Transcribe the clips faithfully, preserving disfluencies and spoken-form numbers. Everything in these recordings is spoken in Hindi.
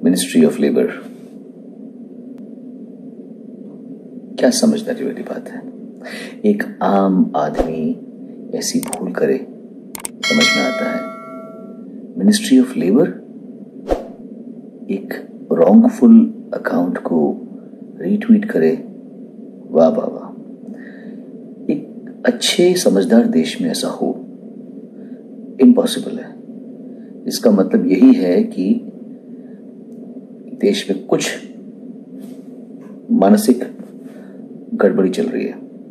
Ministry of labour. क्या समझदारी वाली बात है। एक आम आदमी ऐसी भूल करे, समझ में आता है। मिनिस्ट्री ऑफ लेबर एक रॉन्गफुल अकाउंट को रीट्वीट करे, वाह वाह वाह। एक अच्छे समझदार देश में ऐसा हो इम्पॉसिबल है। इसका मतलब यही है कि देश में कुछ मानसिक गड़बड़ी चल रही है।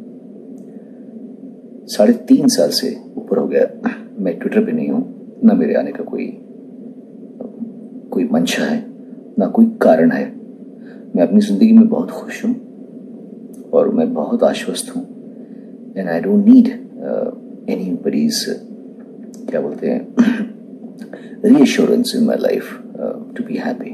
साढ़े तीन साल से ऊपर हो गया मैं ट्विटर पे नहीं हूं, ना मेरे आने का कोई कोई मंशा है, ना कोई कारण है। मैं अपनी जिंदगी में बहुत खुश हूं और मैं बहुत आश्वस्त हूं। And I don't need anybody's क्या बोलते हैं reassurance in my life to be happy.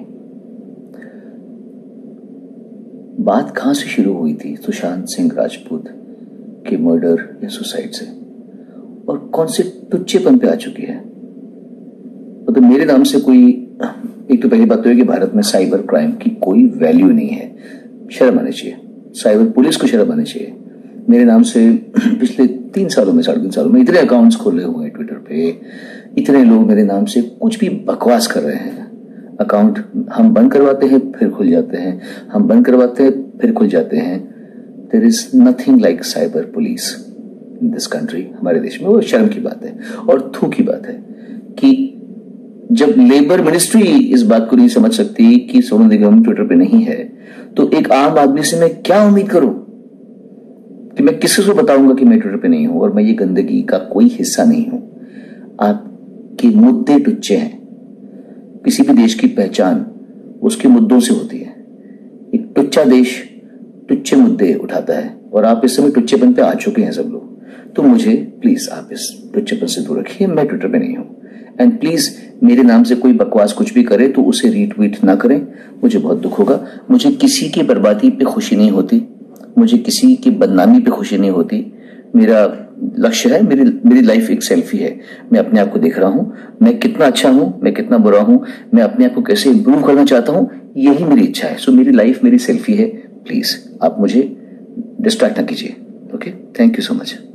बात कहां से शुरू हुई थी? सुशांत सिंह राजपूत के मर्डर या सुसाइड से, और कौन से टुच्चेपन पे आ चुकी है। तो, तो मेरे नाम से कोई, एक तो पहली बात तो है कि भारत में साइबर क्राइम की कोई वैल्यू नहीं है। शर्म आनी चाहिए, साइबर पुलिस को शर्म आनी चाहिए। मेरे नाम से पिछले तीन सालों में साढ़े तीन सालों में इतने अकाउंट्स खोले हुए हैं ट्विटर पे, इतने लोग मेरे नाम से कुछ भी बकवास कर रहे हैं। अकाउंट हम बंद करवाते हैं फिर खुल जाते हैं, हम बंद करवाते हैं फिर खुल जाते हैं। There is nothing like cyber police in this country, हमारे देश में। वो शर्म की बात है और थू की बात है कि जब लेबर मिनिस्ट्री इस बात को नहीं समझ सकती कि सोनू निगम ट्विटर पे नहीं है, तो एक आम आदमी से मैं क्या उम्मीद करूं कि मैं किसी को बताऊंगा कि मैं ट्विटर पे नहीं हूं और मैं ये गंदगी का कोई हिस्सा नहीं हूं। आपके मुद्दे टुच्चे हैं। किसी भी देश की पहचान उसके मुद्दों से होती है। एक टुच्चा देश टुच्चे मुद्दे उठाता है और आप इस समय टुच्चेपन पे आ चुके हैं सब लोग। तो मुझे प्लीज आप इस टुच्चेपन से दूर रखिए। मैं ट्विटर पे नहीं हूं एंड प्लीज मेरे नाम से कोई बकवास कुछ भी करे तो उसे रीट्वीट ना करें। मुझे बहुत दुख होगा। मुझे किसी की बर्बादी पे खुशी नहीं होती, मुझे किसी की बदनामी पे खुशी नहीं होती। मेरा लक्ष्य है, मेरी मेरी लाइफ एक सेल्फी है। मैं अपने आप को देख रहा हूं, मैं कितना अच्छा हूं, मैं कितना बुरा हूं, मैं अपने आप को कैसे इंप्रूव करना चाहता हूं, यही मेरी इच्छा है। सो मेरी लाइफ मेरी सेल्फी है। प्लीज आप मुझे डिस्ट्रैक्ट ना कीजिए। Okay, thank you so much.